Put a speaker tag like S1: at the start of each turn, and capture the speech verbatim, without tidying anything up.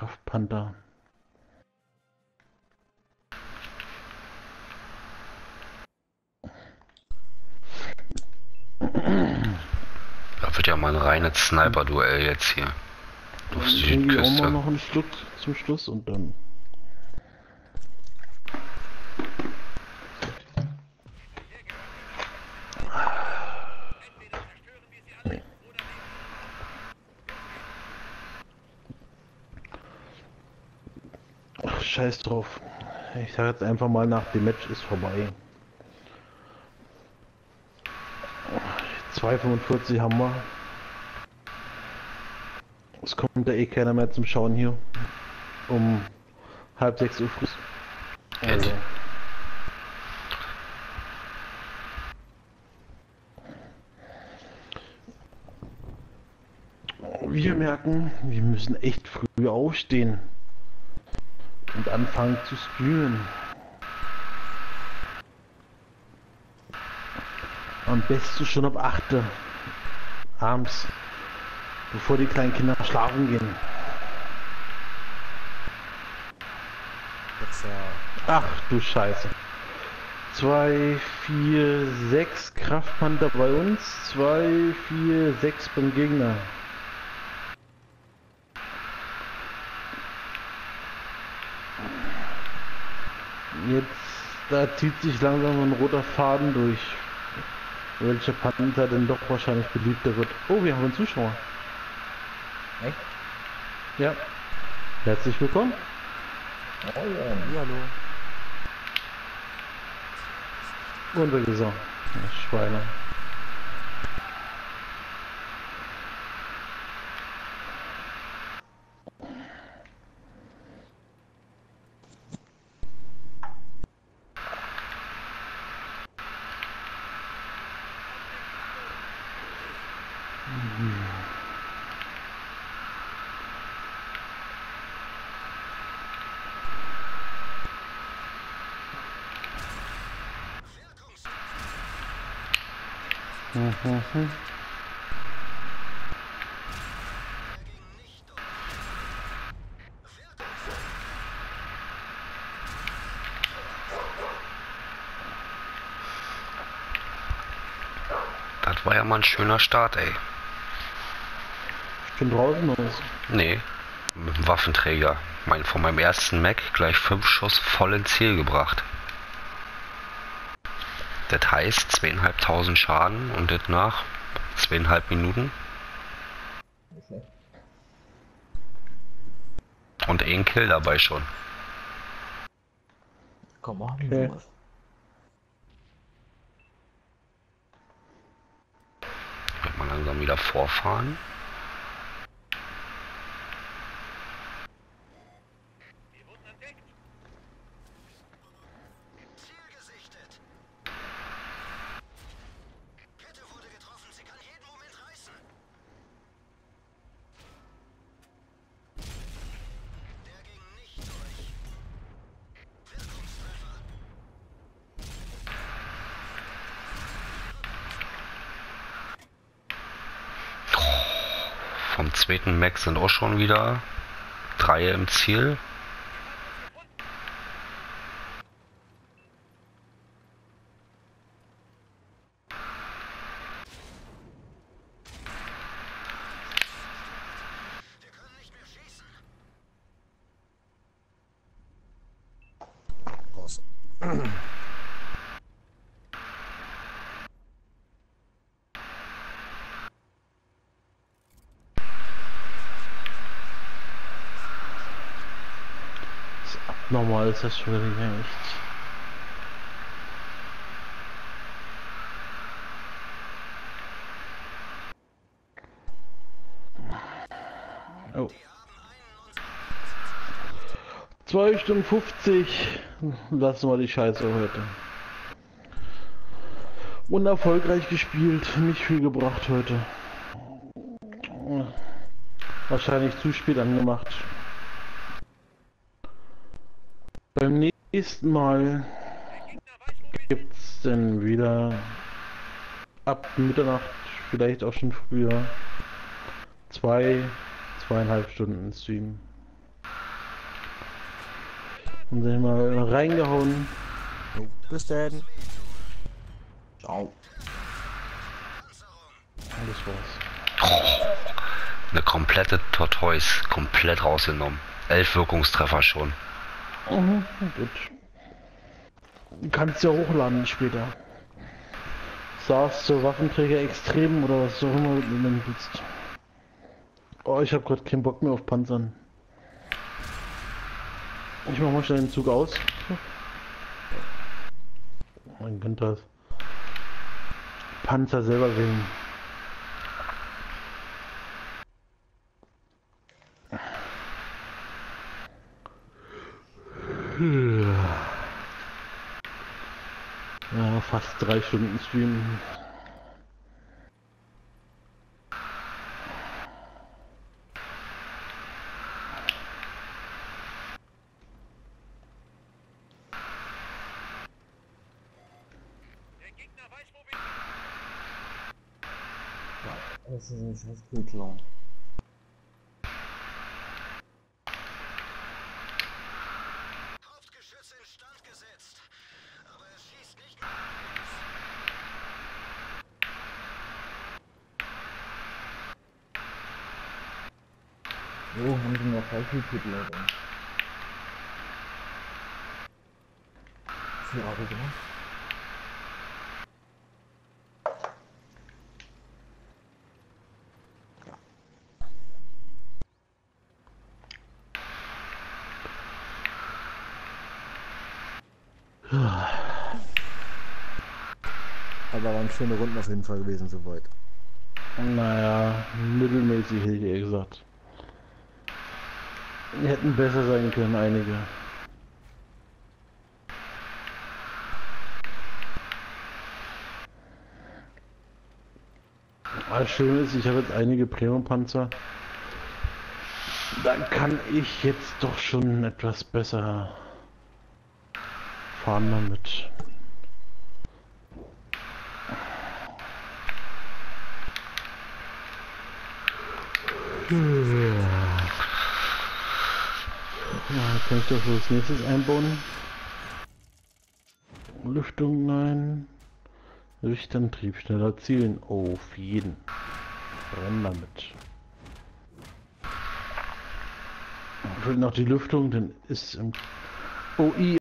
S1: Kraftpanther.
S2: Da wird ja mal ein reines Sniper-Duell jetzt hier. Auf
S1: Dann trinke ich auch
S2: Südküste.
S1: mal noch einen Schluck zum Schluss und dann. Ach, scheiß drauf. Ich sag jetzt einfach mal, nach dem Match ist vorbei. zwei Komma fünfundvierzig haben wir. Es kommt ja eh keiner mehr zum Schauen hier. Um halb sechs Uhr früh. Also. Wir merken, wir müssen echt früh aufstehen und anfangen zu streamen. Am besten schon ab acht Uhr abends, bevor die kleinen Kinder schlafen gehen.
S3: Jetzt, ja.
S1: Ach du Scheiße. zwei, vier, sechs Kraftpanther bei uns, zwei, vier, sechs beim Gegner. Jetzt, da zieht sich langsam ein roter Faden durch. Welcher Panther denn doch wahrscheinlich beliebter wird. Oh, wir haben einen Zuschauer.
S3: Echt?
S1: Ja. Herzlich willkommen.
S3: Oh ja. Hallo.
S1: Runtergesagt. Schweine. Mhm.
S2: Das war ja mal ein schöner Start, ey.
S1: Ich bin draußen aus.
S2: Nee, mit dem Waffenträger. Mein, von meinem ersten Mac gleich fünf Schuss voll ins Ziel gebracht. Das heißt zweieinhalbtausend Schaden und das nach zweieinhalb Minuten. Und ein Kill dabei schon.
S3: Komm, machen
S1: Okay.
S3: wir sowas.
S2: Wird man langsam wieder vorfahren. Vom zweiten Mac sind auch schon wieder drei im Ziel.
S3: Raus.
S1: Das ist abnormal, ist das schon wieder echt. Oh. zwei Stunden fünfzig. Lassen wir die Scheiße heute. Unerfolgreich gespielt, nicht viel gebracht heute. Wahrscheinlich zu spät angemacht. Beim nächsten Mal gibt's dann wieder ab Mitternacht, vielleicht auch schon früher, zwei, zweieinhalb Stunden Stream. Und dann mal reingehauen.
S3: Jo, bis dann. Ciao.
S1: Alles war's.
S2: Oh, eine komplette Tortoise, komplett rausgenommen. Elf Wirkungstreffer schon.
S1: Mhm, gut. Du kannst ja hochladen später. Saß zur Waffenträger extrem oder was auch immer du denn willst. Oh, ich hab grad keinen Bock mehr auf Panzern. Ich mach mal schnell den Zug aus. Man könnte das. Panzer selber wählen. Ja, fast drei Stunden Stream.
S3: Das ist ein scheiß Bildler.
S4: Hauptgeschütz instand gesetzt. Aber es schießt nicht.
S3: Jo, haben sie noch gleich gekriegt, Leute. Vier Euro gemacht. Aber waren schöne Runden auf jeden Fall gewesen soweit.
S1: Naja, mittelmäßig hätte ich eher gesagt. Die hätten besser sein können, einige. Aber schön ist, ich habe jetzt einige Premium-Panzer. Da kann ich jetzt doch schon etwas besser fahren damit. Ja, kann ich doch so als nächstes einbauen. Lüftung, nein. Richterntrieb, schneller zielen. Oh, auf jeden. Renn damit. Fehlt noch die Lüftung, dann ist im O I